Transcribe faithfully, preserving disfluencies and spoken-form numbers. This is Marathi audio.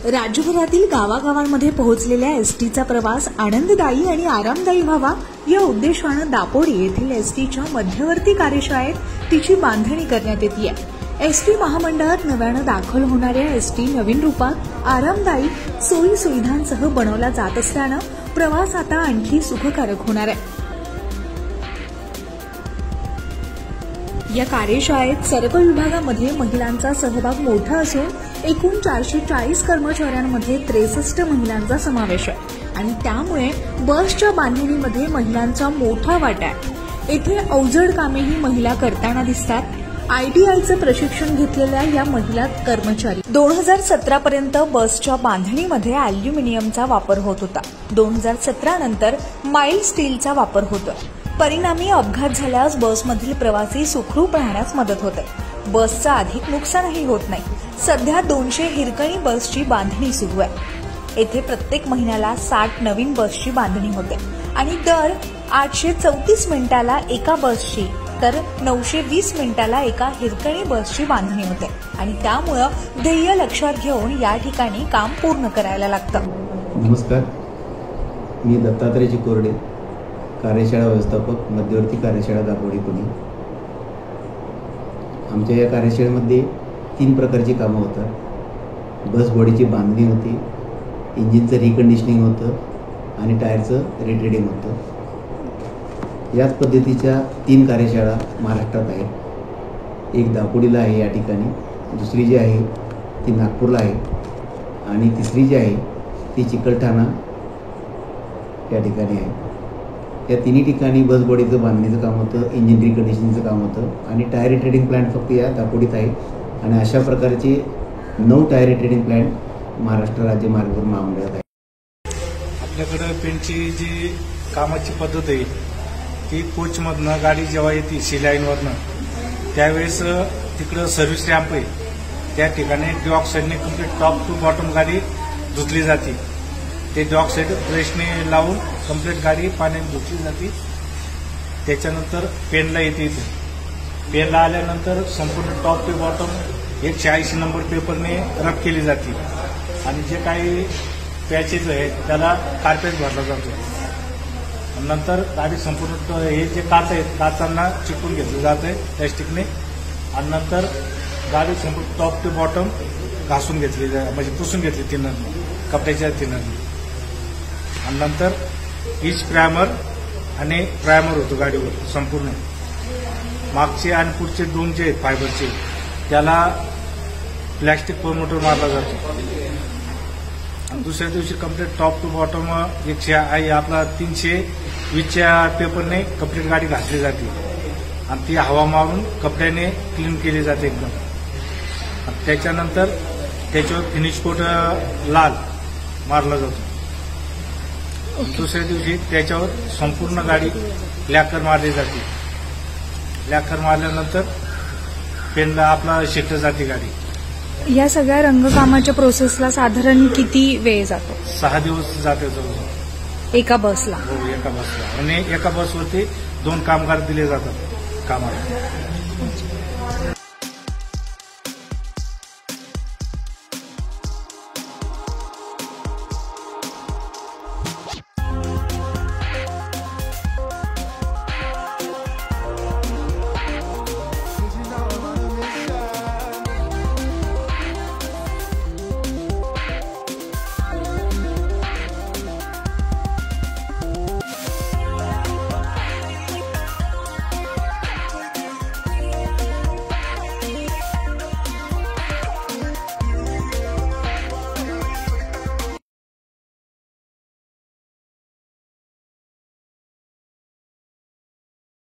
राज्यभरातील गावागावांमध्ये पोहोचलेल्या एसटीचा प्रवास आनंददायी आणि आरामदायी व्हावा या उद्देशानं दापोडी येथील एसटीच्या मध्यवर्ती कार्यशाळेत तिची बांधणी करण्यात येते आहे। एसटी महामंडळात नव्यानं दाखल होणाऱ्या एसटी नवीन रूपात आरामदायी सोयी सुविधांसह बनवला जात असल्यानं प्रवास आता आणखी सुखकारक होणार आहे। या कार्यशाळेत सर्व विभागामध्ये महिलांचा सहभाग मोठा असून एकूण चारशे चाळीस कर्मचाऱ्यांमध्ये त्रेसष्ट महिलांचा समावेश आहे आणि त्यामुळे बसच्या बांधणीमध्ये महिलांचा मोठा वाटा आहे। येथे अवजड कामेही महिला करताना दिसतात। आयटीआयचं प्रशिक्षण घेतलेल्या या महिला कर्मचारी दोन हजार सतरा पर्यंत बसच्या बांधणीमध्ये अॅल्युमिनियमचा वापर होत होता। दोन हजार सतरा नंतर माइल्ड स्टीलचा वापर होतोय। परिणामी अपघात झाल्यास बसमधील प्रवासी सुखरूप राहण्यास मदत होते। बसचं अधिक नुकसानही होत नाही। सध्या दोनशे हिरकणी बसची बांधणी सुरू आहे। येथे प्रत्येक महिन्याला साठ नवीन बसची बांधणी होते आणि दर आठशे चौतीस मिनिटाला एका बसची तर नऊशे वीस मिनिटाला एका हिरकणी बसची बांधणी होते आणि त्यामुळे ध्येय लक्षात घेऊन या ठिकाणी काम पूर्ण करायला लागतं। नमस्कार, मी दत्तात्रय चिकोरडे, कार्यशाळा व्यवस्थापक, मध्यवर्ती कार्यशाळा दापोडी पुणे। आमच्या या कार्यशाळेमध्ये तीन प्रकारची कामं होतात। बस बॉडीची बांधणी होती, इंजिनचं रिकंडिशनिंग होतं आणि टायरचं रिट्रेडिंग होतं। याच पद्धतीच्या तीन कार्यशाळा महाराष्ट्रात आहेत। एक दापोडीला आहे या ठिकाणी, दुसरी जी आहे ती नागपूरला आहे आणि तिसरी जी आहे ती चिकलठाणा या ठिकाणी आहे। या तिन्ही ठिकाणी बस बॉडीचं बांधणीचं काम होतं, इंजिन रिकंडिशनिंगचं काम होतं आणि टायर रिट्रेडिंग प्लांट फक्त या दापोडीत आहे आणि अशा प्रकारचे नऊ टायर रिट्रेडिंग प्लांट महाराष्ट्र राज्य मार्ग महामंडळात आहे। आपल्याकडं पेंटची जी कामाची पद्धत आहे ती कोचमधनं गाडी जेव्हा येते सी लाईनवरनं त्यावेळेस तिकडं सर्व्हिस रॅम्प आहे, त्या ठिकाणी डिऑक्साईडने कम्प्लीट टॉप टू बॉटम गाडी धुतली जाते। ते डिऑक्साईड ब्रशने लावून कम्प्लीट गाडी पाण्याने धुतली जाते। त्याच्यानंतर पेनला येते, इथे पेनला आल्यानंतर संपूर्ण टॉप टू बॉटम एकशे ऐंशी नंबर पेपरने रब केली जाते आणि जे काही पॅचेस आहेत त्याला कार्पेट भरला जातो। नंतर गाडी संपूर्ण हे जे काच आहेत काचांना चिकटून घेतलं जात आहे प्लॅस्टिकने आणि नंतर गाडी संपूर्ण टॉप टू बॉटम घासून घेतली जाते, म्हणजे पुसून घेतली थिनरने, कपड्याच्या थिनरने आणि नंतर इच प्रायमर आणि प्रायमर होतो गाडीवर संपूर्ण। मागचे आणि पुढचे दोन जे आहेत फायबरचे त्याला प्लॅस्टिक प्रमोटर मारला जातो आणि दुसऱ्या दिवशी कम्प्लीट टॉप टू बॉटम एकशे आई आपला तीनशे वीसच्या पेपरने कम्प्लीट गाडी घासली जाते आणि ती हवा मारून कपड्याने क्लीन केली जाते एकदम। त्याच्यानंतर त्याच्यावर फिनिश कोट लाल मारला जातो। दुसऱ्या दिवशी त्याच्यावर संपूर्ण गाडी लॅकर मारली जाते। लॅकर मारल्यानंतर पेनला आपला शिफ्ट जाते गाडी। या सगळ्या रंगकामाच्या प्रोसेसला साधारण किती वेळ जातो? सहा दिवस जाते जवळजवळ एका बसला। हो, एका बसला आणि एका बसवरती दोन कामगार दिले जातात कामाला।